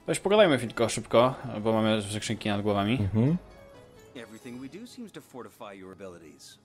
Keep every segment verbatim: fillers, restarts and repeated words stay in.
Weź pogadajmy tylko szybko, bo mamy skrzynki nad głowami. Mhm. Everything we do seems to fortify your abilities.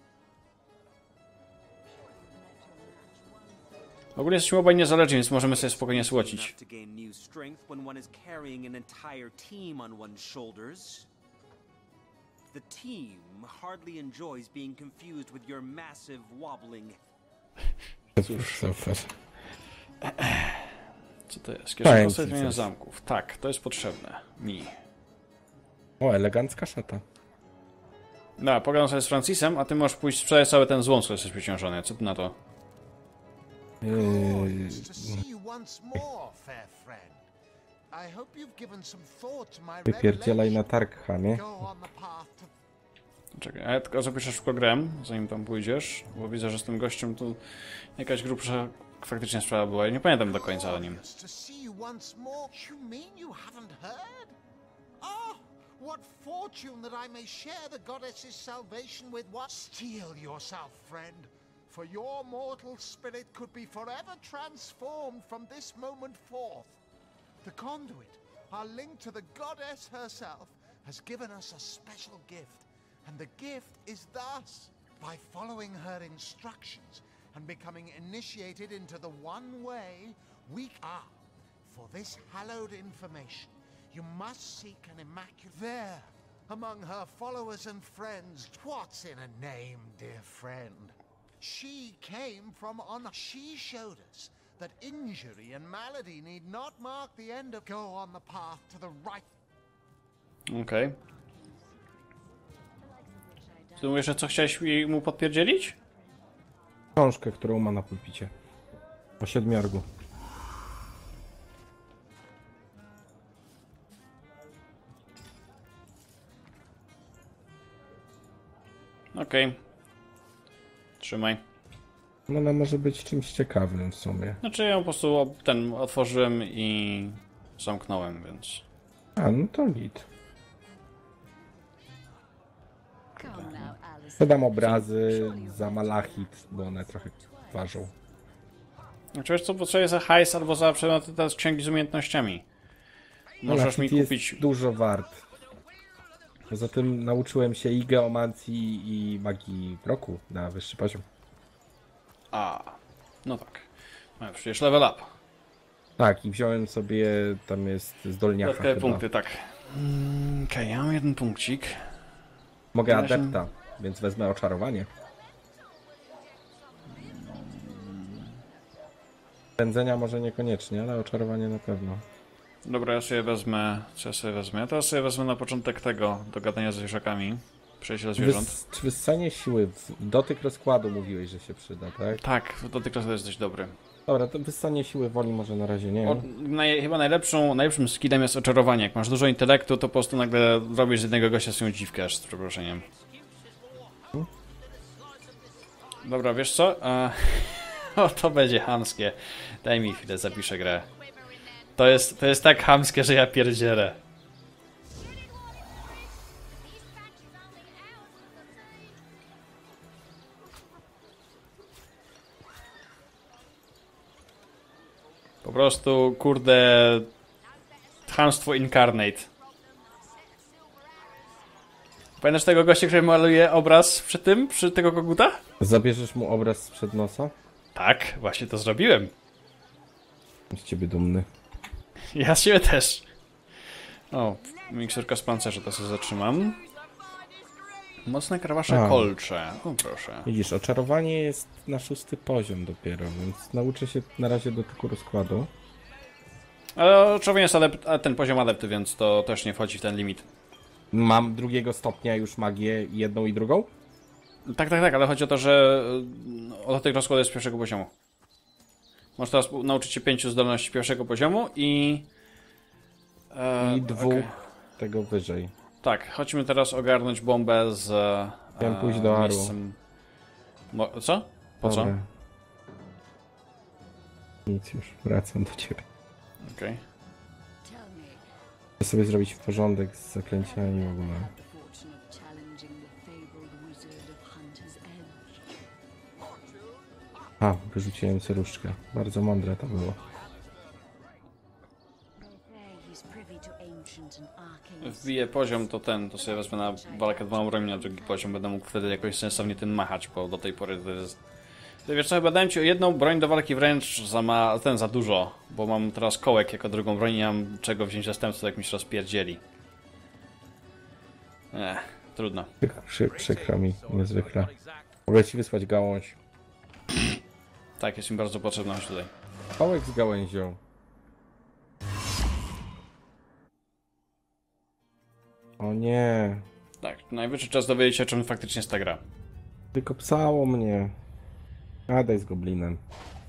W ogóle jesteśmy obaj niezależni, więc możemy sobie spokojnie słocić. Enough to gain new strength when one is carrying an entire team on one's shoulders. The team hardly enjoys being confused with your massive wobbling. Super. Co to jest? Kieszonka Pamięci osadzenia coś. zamków. Tak, to jest potrzebne. Mi. O, elegancka szata. No, pogadam sobie z Francisem, a ty możesz pójść sprzedać cały ten złom, co jesteś przeciążony. Co ty na to? Yy, To see you once more, fair friend. I hope you've given some thought to my wypierdzielaj na revelation. targ, chamie. Go on the path to Czekaj, a ja tylko zapiszę szybko grę, zanim tam pójdziesz, bo widzę, że z tym gościem tu jakaś grubsza faktycznie sprawa była. Ja nie pamiętam do końca o nim. to see you once more. You mean you haven't heard? Oh, what fortune that I may share the goddess's salvation with one. Steel yourself, friend, for your mortal spirit could be forever transformed from this moment forth. The conduit, our link to the goddess herself, has given us a special gift, and the gift is thus. By following her instructions and becoming initiated into the one way, we are. For this hallowed information, you must seek an immaculate there. Among her followers and friends, what's in a name, dear friend? She came from honor. She showed us that injury and malady need not mark the end of. Go on the path to the right. Okej. Ty mówisz, że co chciałeś mi- mu podpierdzielić? Książkę, którą ma na pulpicie. O siedmiorgu. Okej. Trzymaj. Ona może być czymś ciekawym w sumie. Znaczy ja po prostu ob- ten otworzyłem i zamknąłem, więc... A, no to git. Come now, Alice. Dodam obrazy za malachit, bo one trochę ważą. Znaczy wiesz co, potrzebuję za hajs albo za przedmioty te z księgi z umiejętnościami. Możesz mi Malachit kupić... jest dużo wart. Poza tym nauczyłem się i geomancji, i magii mroku na wyższy poziom. A, no tak. No przecież level up. Tak, i wziąłem sobie, tam jest zdolniacha Dodatkowe chyba. punkty, tak. Mm, Okej, okay, ja mam jeden punkcik. Mogę Na razie- adepta, więc wezmę oczarowanie. Pędzenia może niekoniecznie, ale oczarowanie na pewno. Dobra, ja sobie wezmę... Co ja sobie wezmę? Ja teraz sobie wezmę na początek tego, do gadania z zwierzakami. Przejście do zwierząt. Wys, czy wyssanie siły, w- dotyk rozkładu mówiłeś, że się przyda, tak? Tak, dotychczas to jest dość dobry. Dobra, to wyssanie siły woli może na razie nie. O, naj, chyba najlepszą, najlepszym skillem jest oczarowanie. Jak masz dużo intelektu, to po prostu nagle robisz z jednego gościa swoją dziwkę, aż z przeproszeniem. Dobra, wiesz co? E, o, to będzie chamskie. Daj mi chwilę, zapiszę grę. To jest, to jest tak chamskie, że ja pierdzielę. Po prostu, kurde... Chamstwo incarnate. Pamiętasz tego gościa, który maluje obraz przy tym, przy tego koguta? Zabierzesz mu obraz sprzed nosa? Tak, właśnie to zrobiłem. Z ciebie dumny. Ja z siebie też. O, mikserka z pancerza, to sobie zatrzymam. Mocne krawasze A. kolcze. O, proszę. Widzisz, oczarowanie jest na szósty poziom dopiero, więc nauczę się na razie dotyku rozkładu. Ale oczywiście jest adept, a ten poziom adepty, więc to też nie wchodzi w ten limit. Mam drugiego stopnia już magię, jedną i drugą? Tak, tak, tak, ale chodzi o to, że o dotyk rozkładu jest z pierwszego poziomu. Możesz teraz u- nauczyć się pięciu zdolności pierwszego poziomu i... E, I dwóch okej. tego wyżej. Tak, chodźmy teraz ogarnąć bombę z... E, Chciałem pójść do Aru. miejscem- Mo co? Po co? Dobra. Nic już, wracam do ciebie. Okej. Tell me, Chcę sobie zrobić porządek z zaklęciami w ogóle. the fortune of challenging the fabled wizard of Hunter's Edge. A, wyrzuciłem ceruszkę. Bardzo mądre to było. They say he is privy to ancient and arcane. wbiję poziom, to ten, to sobie wezmę na walkę dwoma brońmi na drugi poziom. Będę mógł wtedy jakoś sensownie tym machać, bo do tej pory to jest... To wiesz co, chyba dałem ci jedną broń do walki wręcz za, ma, ten, za dużo, bo mam teraz kołek jako drugą broń i nie mam czego wziąć zastępstwo, jak mi się rozpierdzieli. Ech, trudno. Przy, przykro mi, niezwykle. Mogę ci wysłać gałąź. Tak, jest mi bardzo potrzebna już tutaj. Pałek z gałęzią. O nie. Tak, najwyższy czas dowiedzieć się, czym faktycznie jest ta gra. Wykopsało mnie. A daj z goblinem.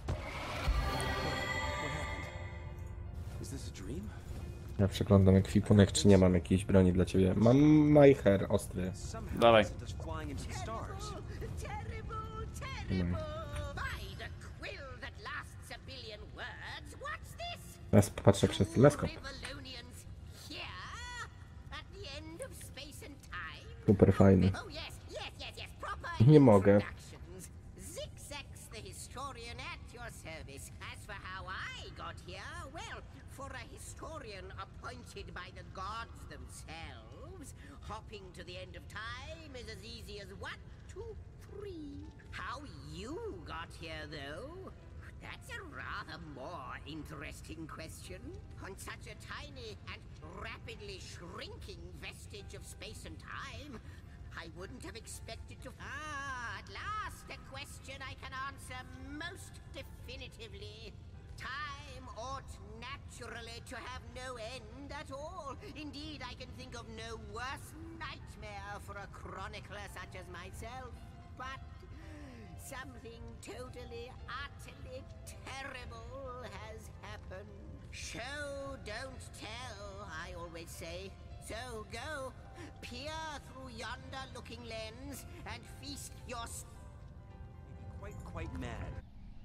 Is this a dream? Ja przeglądam ekwipunek, czy nie mam jakiejś broni dla ciebie. Mam majcher ostry. Somehow Dawaj. it sent us flying into the stars. Terrible, terrible! By the quill that lasts a billion words, what's this? Teraz patrzę przez teleskop. Rivellonians here? At the end of space and time? Super fajny. Oh yes, yes, yes, yes, proper Nie mogę. introductions. Zigzags the historian at your service. As for how I got here, well, for a historian appointed by the gods themselves, hopping to the end of time is as easy as one, two, three. How you got here, though? That's a rather more interesting question. On such a tiny and rapidly shrinking vestige of space and time, I wouldn't have expected to... Ah, at last, a question I can answer most definitively. Time ought naturally to have no end at all. Indeed, I can think of no worse nightmare for a chronicler such as myself. But something totally, utterly terrible has happened. Show, don't tell, I always say. So go, peer through yonder looking lens and feast your... s- Quite, quite mad.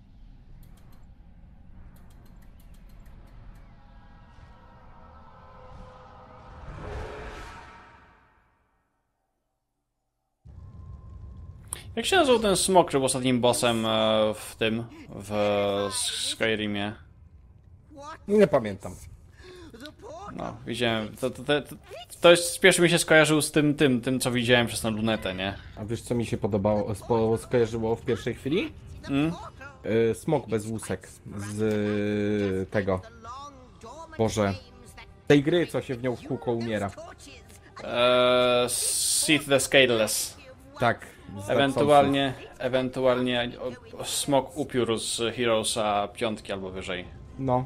Jak się nazywał ten smok, który był ostatnim bossem e, w tym, w Skyrimie? What? Nie pamiętam. The portal? No, widziałem, to, to, to, to jest, pierwszy mi się skojarzył z tym, tym, tym, co widziałem przez tę lunetę, nie? A wiesz co mi się podobało, spo, skojarzyło w pierwszej chwili? Mm? Y, smok bez łusek. Z y, tego. Boże. Tej gry, co się w nią w kółko umiera. Eee, Sith the Scaleless. Tak. z Ewentualnie, ewentualnie o, o, smok upiór z Heroesa piątki albo wyżej. No.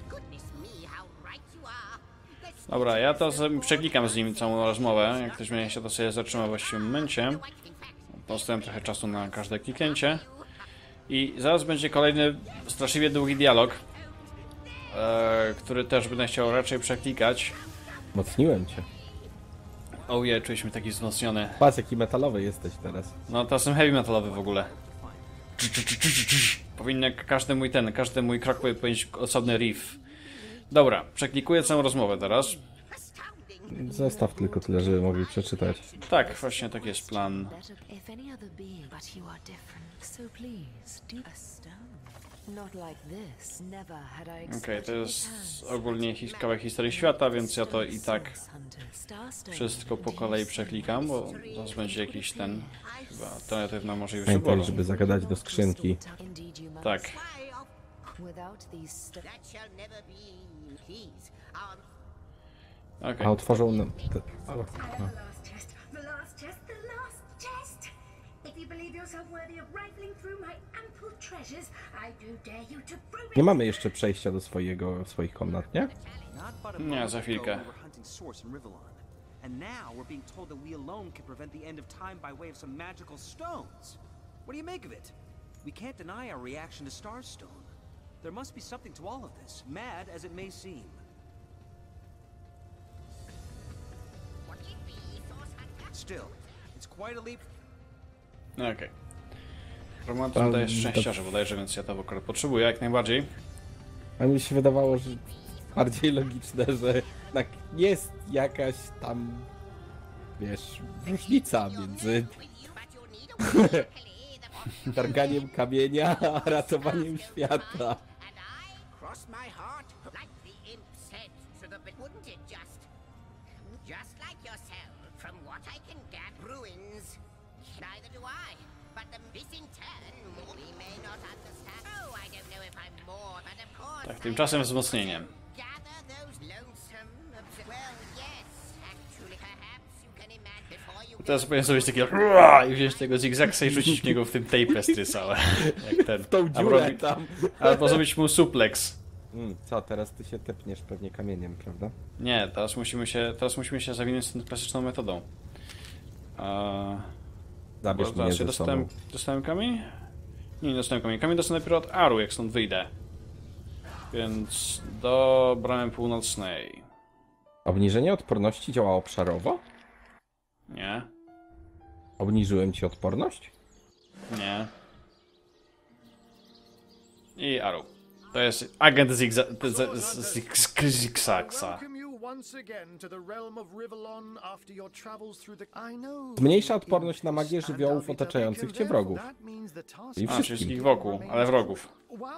Dobra, ja to sobie przeklikam z nim całą rozmowę. Jak ktoś mnie się to sobie zatrzyma w właściwym momencie. Pozostawiam trochę czasu na każde kliknięcie. I zaraz będzie kolejny straszliwie długi dialog, e, który też będę chciał raczej przeklikać. Mocniłem cię. Ojej, czuję się taki wzmocniony. Patrz, jaki metalowy jesteś teraz. No, to jestem heavy metalowy w ogóle. Powinien każdy mój ten, każdy mój krok powinien mieć osobny riff. Dobra, przeklikuję całą rozmowę teraz. Zostaw tylko tyle, żeby mogli przeczytać. Tak, właśnie taki jest plan. Better if any other being, but you are different. So please, do a stone. Not like this. Never had I Okej, expected to jest it has. ogólnie his kawałek historii świata, więc ja to i tak Hunter, Starstone, wszystko po kolei przeklikam, bo zaraz będzie jakiś ten, chyba alternatywna możliwość Pamiętaj, wyboru. żeby zagadać do skrzynki. Indeed you must. Tak. Without these sto- That shall never be. Please, um, Okej. A otworzą nam... Te... O, no. The last chest, the last chest, the last chest! If you believe yourself worthy of rifling through my ample treasures, I do dare you to prove Nie it! mamy jeszcze przejścia do swojego, swoich komnat, nie? Not but a Nie, moment za ago chwilkę. we were hunting Source in Rivellon. And now we're being told that we alone can prevent the end of time by way of some magical stones. What do you make of it? We can't deny our reaction to Starstone. There must be something to all of this, mad as it may seem. what it be, Source Hunter? Still, it's quite a leap. Okej. Romantyzm daje szczęściarze bodajże, więc ja to akurat potrzebuję jak najbardziej. A mi się wydawało, że bardziej logiczne, że jednak jest jakaś tam, wiesz, różnica między With you, but you'll need a way, luckily, the targaniem kamienia a ratowaniem świata. And I cross my heart, like the imp said, to the bit, wouldn't it just? Just like yourself, from what I can gather, ruins. Neither do I. But the missing turn, we may not understand. Oh, I don't know if I'm more, but of course. Tak, tymczasem wzmocnieniem. Gather those lonesome. Well, yes, actually, perhaps you can imagine before you. Teraz powinien zrobić takie i wziąć tego zigzagsa i rzucić w niego w tym tape całe. Jak ten. Tą Albo dziurę robi- tam. Albo zrobić mu suplex. Mm, co, teraz ty się tepniesz pewnie kamieniem, prawda? Nie, teraz musimy się, teraz musimy się zawinąć tą klasyczną metodą. Eee, Zabierz bo mnie teraz się ze dostałem, sobą. dostałem kamień? Nie, nie dostałem kamień. Kamień dostanę dopiero od Aru, jak stąd wyjdę. Więc do bramy północnej. Obniżenie odporności działa obszarowo? Nie, Obniżyłem ci odporność? nie. I Aru. To jest agent Zigza- z- z- z- Zigzagsa. Welcome you once again to the realm of Rivellon after your travels through the... I know. Zmniejsza odporność na magię żywiołów otaczających cię wrogów. I A, wszystkim. wszystkich wokół, ale wrogów.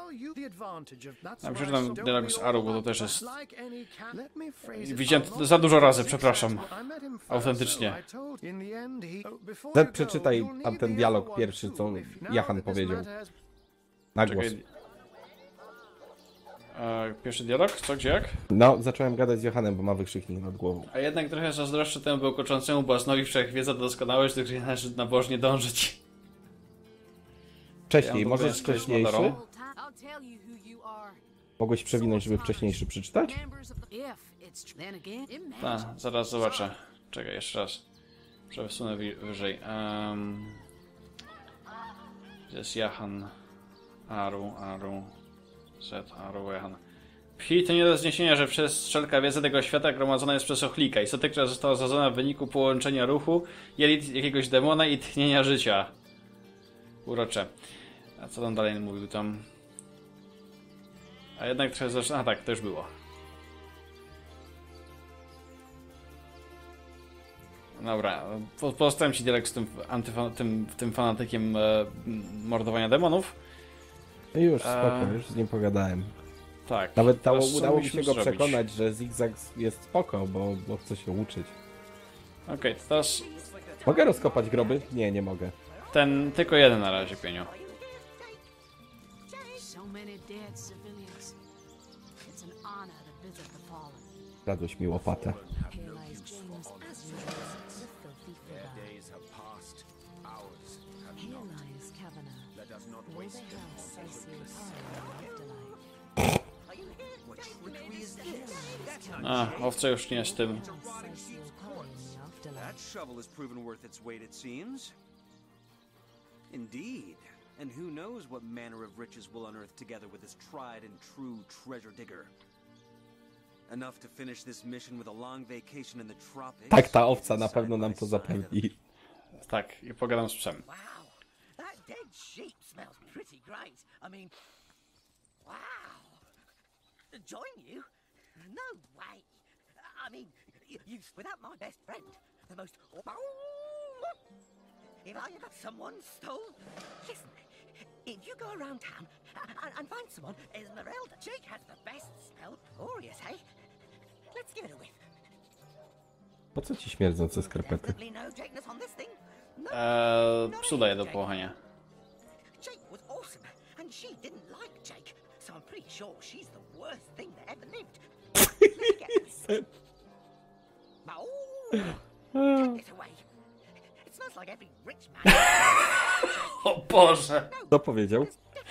Ja przeczytam dialog z Aru, bo to też jest- Widziałem to za dużo razy, przepraszam. Autentycznie. Te- przeczytaj tamten dialog pierwszy, co Jahan powiedział. Na głos. Czekaj. E, pierwszy dialog? Co, gdzie, jak? No, zacząłem gadać z Johanem, bo ma wykrzyknik nad głową. A jednak trochę zazdroszczę temu bełkoczącemu błaznowi wszechwiedza doskonałe, do której należy nabożnie dążyć. Wcześniej, Ja mam możesz obowiązki z wcześniejszy? Mandarą. I'll tell you who you are. Mogłeś przewinąć, żeby wcześniejszy przeczytać? Members of the if it's then again. Imagine. Tak, zaraz zobaczę. Czekaj, jeszcze raz. Przesunę wi- wyżej. Um, gdzie jest Jahan? Aru, Aru. Z, Aru, Jahan. Phi to nie do zniesienia, że przez wszelka wiedza tego świata gromadzona jest przez ochlika. Istotę, która została zrodzona w wyniku połączenia ruchu, jelit jakiegoś demona i tchnienia życia. Urocze. A co tam dalej mówił tam? A jednak trochę zaczyna... A tak, to już było. Dobra, po- pozostawiam ci dialog z tym, antyfa- tym, tym fanatykiem e, mordowania demonów. No już, spoko, Eee. już z nim pogadałem. Tak. Nawet dało, teraz co udało mi musimy się go zrobić? przekonać, że zigzag jest spoko, bo, bo chce się uczyć. Okej, to teraz Mogę rozkopać groby? Nie, nie mogę. ten, tylko jeden na razie, pieniu. So many dead civilians. It's an honor to visit the fallen. Radłeś mi łopatę. Here lies James, as usual, the filthy figure. Here lies Kavanagh. Where the hell Cersei Parry A, owce już nie z tym. in the afterlife? That shovel has proven worth its weight, it seems. Indeed. And who knows what manner of riches we'll unearth together with this tried and true treasure digger. Enough to finish this mission with a long vacation in the tropics. Tak, ta owca na pewno nam to zapewni. Tak, i pogadam z psem. Wow, that dead sheep smells pretty great. I mean, wow. Join you? No way. I mean, you, you without my best friend, the most. If I ever someone stole, listen. If you go around town and, and find someone, Esmeralda, Jake has the best smell. Glorious, hey? Let's give it a whiff. Po co ci śmierdzące skarpety? Definitely no Jakeness on this thing. No. Eee, psu daję do połachania. Jake was awesome, and she didn't like Jake, so I'm pretty sure she's the worst thing that ever lived. Let's get this. Oh, take this away. It smells like every rich man. O Boże! Kto powiedział?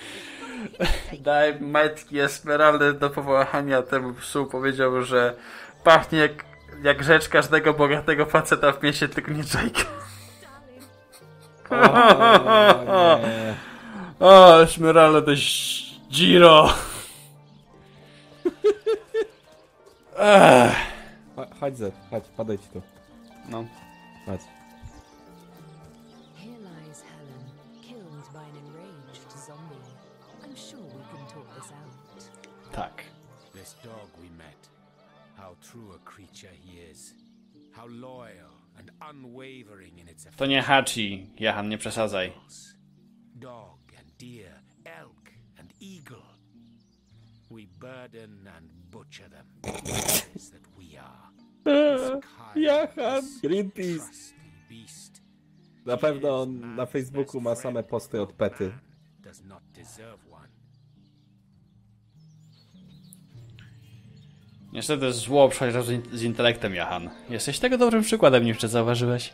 Daj majtki Esmeraldy do powahania temu psu. Powiedział, że pachnie jak, jak rzecz każdego bogatego faceta w mieście, tylko nie Jake. O, nie. O, Esmeralda to jest Giro. Ech. Cho- Chodź Zed, chodź, podejdź tu. No. Chodź. Here lies Helen, killed by an enraged zombie. I'm sure we can talk this out. Tak. This dog we met, how true a creature he is, how loyal and unwavering in its To nie Hachi. Jahan, nie przesadzaj. affections. Dog and deer, elk and eagle. We burden and butcher them. That we are. Jahan, Greenpeace. Trusty beast. Na pewno on na Facebooku ma same posty od Pety. Does not deserve one. Niestety zło przechodzi z, in z intelektem, Jahan. Jesteś tego dobrym przykładem, nie wiem, czy zauważyłeś.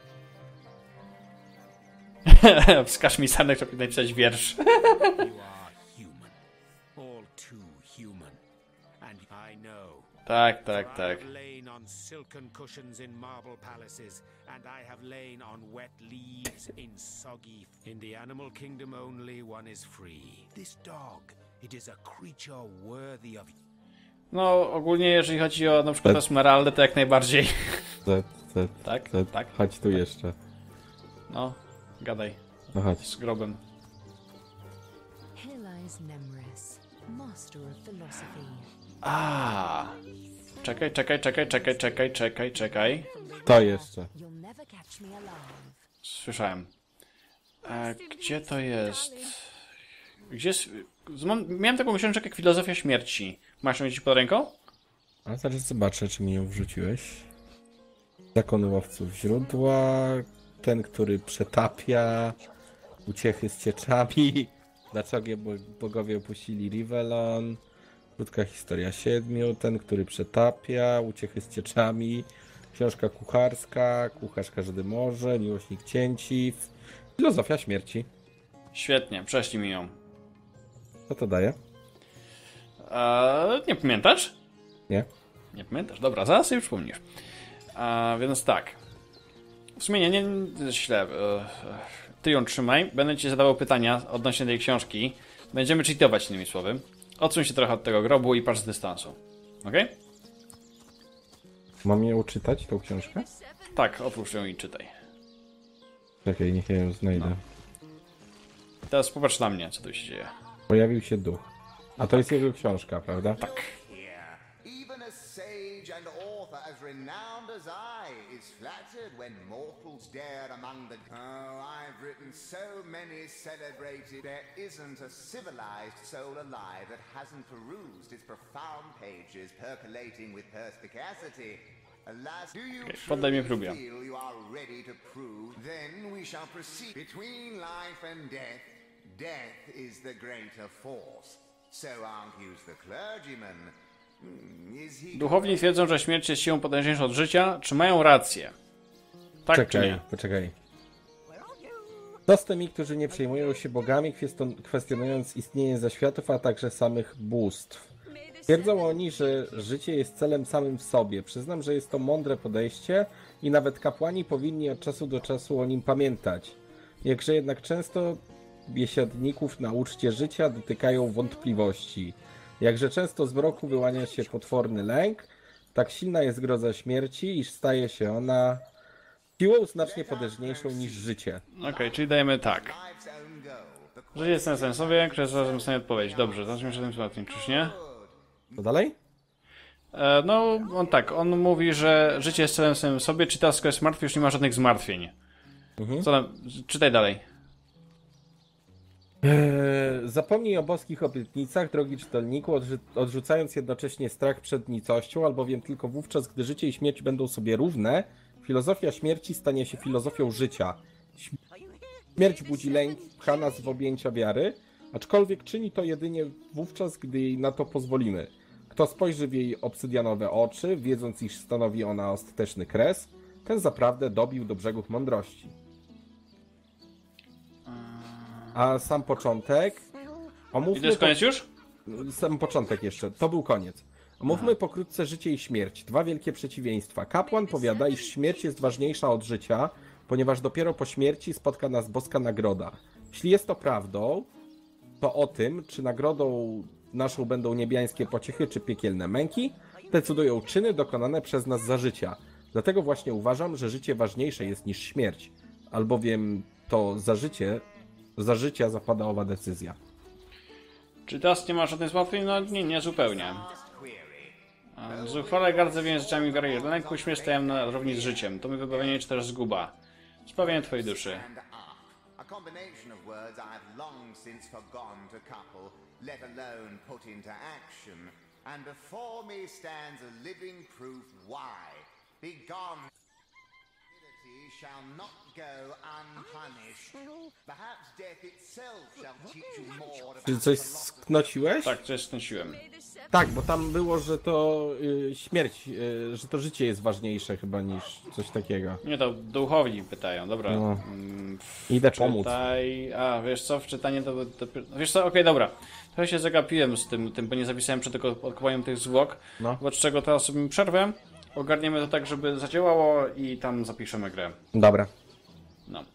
Wskaż mi Sanek, żeby napisać wiersz. You are human. All too human. And I know. Tak, tak, tak. I have lain on silken cushions in marble palaces, and I have lain on wet leaves in soggy. In the animal kingdom only one is free. This dog, it is a creature worthy of. No, ogólnie jeżeli chodzi o na przykład Esmeraldę, to jak najbardziej. Z, z, Tak, z. tak. Chodź tu jeszcze. No, gadaj. No chodź. Z grobem. Here lies Nemris, master of philosophy. A. Czekaj, czekaj, czekaj, czekaj, czekaj, czekaj, czekaj. To jeszcze. You'll never catch me alive. Słyszałem. E, gdzie to jest? Gdzie jest... Mam, miałem taką książkę jak Filozofia Śmierci. Masz ją gdzieś pod ręką? A zaraz zobaczę, czy mi ją wrzuciłeś. Zakon łowców źródła. Ten, który przetapia. Uciechy z cieczami. Dlaczego bogowie opuścili Rivellon. Krótka historia siedmiu. Ten, który przetapia. Uciechy z cieczami. Książka kucharska. Kucharz każdy może. Miłośnik cięciw. Filozofia śmierci. Świetnie, prześlij mi ją. Co to daje? Eee, nie pamiętasz? Nie. Nie pamiętasz? Dobra, zaraz sobie przypomnisz. Eee, więc tak. W sumie nie, nie, nie źle. Eee, ty ją trzymaj. Będę ci zadawał pytania odnośnie tej książki. Będziemy cheatować, innymi słowy. Odsuń się trochę od tego grobu i patrz z dystansu. Okej? Okay? Mam ją czytać, tą książkę? Tak, otwórz ją i czytaj. Czekaj, niech ja ją znajdę. No. Teraz popatrz na mnie, co tu się dzieje. Pojawił się duch. A to jest jego książka, prawda? Tak. Even a sage and author as renowned as I is flattered when mortals dare among the... Oh, I've written so many celebrated... There isn't a civilized soul alive that hasn't perused its profound pages percolating with perspicacity. Alas, do you Okay, poddaj mnie próbie. feel you are ready to prove? Then we shall proceed. Between life and death, death is the greater force. So aren't you the clergyman? Duchowni twierdzą, że śmierć jest siłą potężniejszą od życia. Czy mają rację? Tak Czekaj, czy nie? poczekaj. To z tymi, którzy nie przejmują się bogami, kwestionując istnienie zaświatów, a także samych bóstw. Twierdzą oni, że życie jest celem samym w sobie. Przyznam, że jest to mądre podejście i nawet kapłani powinni od czasu do czasu o nim pamiętać. Jakże jednak często biesiadników na uczcie życia dotykają wątpliwości. Jakże często z mroku wyłania się potworny lęk, tak silna jest groza śmierci, iż staje się ona siłą znacznie potężniejszą niż życie. Okej, okay, czyli dajemy tak. Życie jest sensem sobie, które zarazem stanie odpowiedź. Dobrze, zacznijmy się tym słowem, czyż nie? Co dalej? E, no, on tak, on mówi, że życie jest celem samym sobie, czy teraz, skoro jest martwy, już nie ma żadnych zmartwień. Mhm. Co tam? Czytaj dalej. Eee, zapomnij o boskich obietnicach, drogi czytelniku, odrzu- odrzucając jednocześnie strach przed nicością, albowiem tylko wówczas, gdy życie i śmierć będą sobie równe, filozofia śmierci stanie się filozofią życia. Śmierć budzi lęk, pcha nas w objęcia wiary, aczkolwiek czyni to jedynie wówczas, gdy jej na to pozwolimy. Kto spojrzy w jej obsydianowe oczy, wiedząc, iż stanowi ona ostateczny kres, ten zaprawdę dobił do brzegów mądrości. A sam początek... I to jest koniec już? Sam początek jeszcze, to był koniec. Omówmy Aha. pokrótce życie i śmierć. Dwa wielkie przeciwieństwa. Kapłan powiada, iż śmierć jest ważniejsza od życia, ponieważ dopiero po śmierci spotka nas boska nagroda. Jeśli jest to prawdą, to o tym, czy nagrodą naszą będą niebiańskie pociechy, czy piekielne męki, decydują czyny dokonane przez nas za życia. Dlatego właśnie uważam, że życie ważniejsze jest niż śmierć, albowiem to za życie, za życia zapada owa decyzja. Czy teraz nie ma żadnych zmartwień? No nie, nie zupełnie. Zuchwale gardzę więc rzeczami wiary i lęku, śmierć staję na równi z życiem. To mi wybawienie czy też zguba. Zbawienie twojej duszy. let alone put into action, and before me stands a living proof why. Begone. Shall not go unpunished. Perhaps death itself shall teach you more Czy about coś sknociłeś? Tak, coś sknęciłem. Tak, bo tam było, że to y, śmierć, y, że to życie jest ważniejsze chyba niż coś takiego. Nie, to duchowni pytają, dobra. No. Mm, Idę pomóc. Czytaj... A, wiesz co, w czytanie to... to wiesz co, okej, okay, dobra. Trochę się zagapiłem z tym, tym, bo nie zapisałem przed tego odkopaniem tych zwłok. No. Wobec czego teraz sobie przerwę. Ogarniemy to tak, żeby zadziałało i tam zapiszemy grę. Dobra. No.